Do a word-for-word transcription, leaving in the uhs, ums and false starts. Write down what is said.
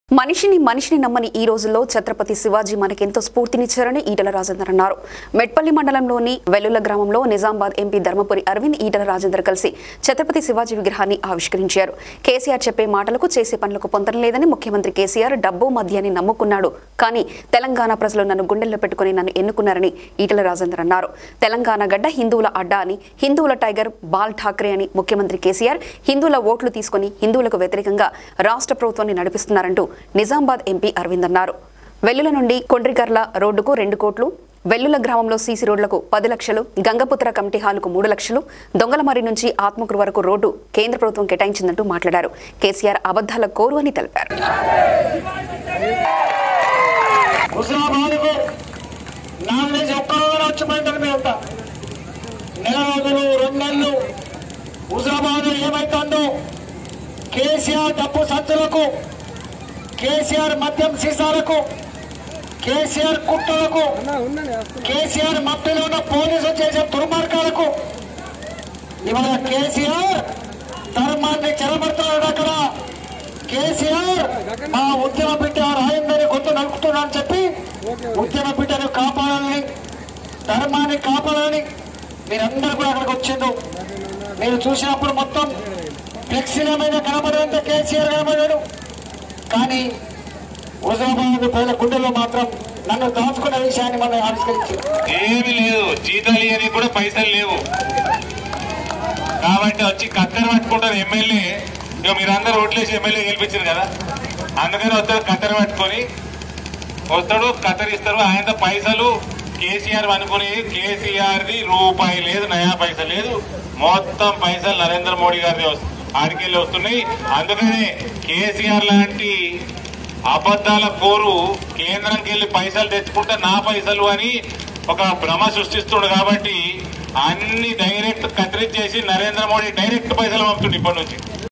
మనిషిని మనిషిని నమ్మని ఈ రోజుల్లో ఛత్రపతి శివాజీ మనకెంతో స్ఫూర్తినిచ్చారని ఈటల రాజేందర్ అన్నారు. మెట్పల్లి మండలంలోని వెల్లుల గ్రామంలో నిజామాబాద్ ఎంపీ ధర్మపురి అరవింద్ ఈటల రాజేందర్ కలిసి ఛత్రపతి శివాజీ విగ్రహాన్ని ఆవిష్కరించారు. కేసీఆర్ చెప్పే మాటలకు చేసే పనులకు పొంతన లేదని ముఖ్యమంత్రి కేసీఆర్ డబ్బు మద్యాన్ని నమ్ముకున్నాడు, కానీ తెలంగాణ ప్రజలు నన్ను గుండెల్లో పెట్టుకుని నన్ను ఎన్నుకున్నారని ఈటల రాజేందర్ అన్నారు. తెలంగాణ గడ్డ హిందువుల అడ్డా అని, హిందువుల టైగర్ బాల్ ఠాక్రే అని ముఖ్యమంత్రి కేసీఆర్ హిందువుల ఓట్లు తీసుకుని హిందువులకు వ్యతిరేకంగా రాష్ట్ర ప్రభుత్వాన్ని నడిపిస్తున్నారంటూ నిజామాబాద్ ఎంపీ అరవింద్ అన్నారు. వెల్లుల నుండి కొండ్రికర్ల రోడ్డుకు రెండు కోట్లు, వెల్లుల గ్రామంలో సీసీ రోడ్లకు పది లక్షలు, గంగపుత్ర కమిటీ హాలుకు మూడు లక్షలు, దొంగలమర్రి నుంచి ఆత్మకూరు వరకు రోడ్డు కేంద్ర ప్రభుత్వం కేటాయించిందంటూ మాట్లాడారు. కేసీఆర్ అబద్ధాల కోరు అని తెలిపారు. కేసీఆర్ మద్యం సీసాలకు, కేసీఆర్ కుట్రలకు, కేసీఆర్ మధ్యలో ఉన్న పోలీసులు చేసే దుర్మార్గాలకు ఇవాళ కేసీఆర్ ధర్మాన్ని చెరబడుతున్నాడు. అక్కడ కేసీఆర్ మా ఉద్యమ బిడ్డ రాయిందని గొంతు నడుపుతున్నా అని చెప్పి ఉద్యమ బిడ్డను కాపాడాలని, ధర్మాన్ని కాపాడాలని మీరందరూ కూడా అక్కడికి వచ్చిండు. మీరు చూసినప్పుడు మొత్తం ఫ్లెక్సీల మీద కనబడేంత కేసీఆర్ కనబడాడు, కానీ హుజరాబాద్ ప్రజల గుండెల్లో మాత్రం నన్ను దాచుకున్న విషయాన్ని మనం ఆవిష్కరించారు. ఏమి లేదు, జీతాలు ఇవ్వడానికి కూడా పైసలు లేవు కాబట్టి వచ్చి కత్తెర పట్టుకుంటారు ఎమ్మెల్యే. ఇక మీరందరూ ఓట్లేసి ఎమ్మెల్యే గెలిపించారు కదా, అందుకని వస్తాడు కత్తెర పట్టుకొని వస్తాడు, కత్తెరిస్తారు. ఆయన పైసలు కేసీఆర్ అనుకుని కేసీఆర్ది రూపాయి లేదు, నయా పైసలు లేదు, మొత్తం పైసలు నరేంద్ర మోడీ గారిది ఆడికెళ్ళి వస్తున్నాయి. అందుకనే కేసీఆర్ లాంటి అబద్ధాల కోరు కేంద్రంకి వెళ్ళి పైసలు తెచ్చుకుంటే నా పైసలు అని ఒక భ్రమ సృష్టిస్తుండు. కాబట్టి అన్ని డైరెక్ట్ కత్తిరించేసి నరేంద్ర మోడీ డైరెక్ట్ పైసలు పంపుతుండే ఇప్పటి నుంచి.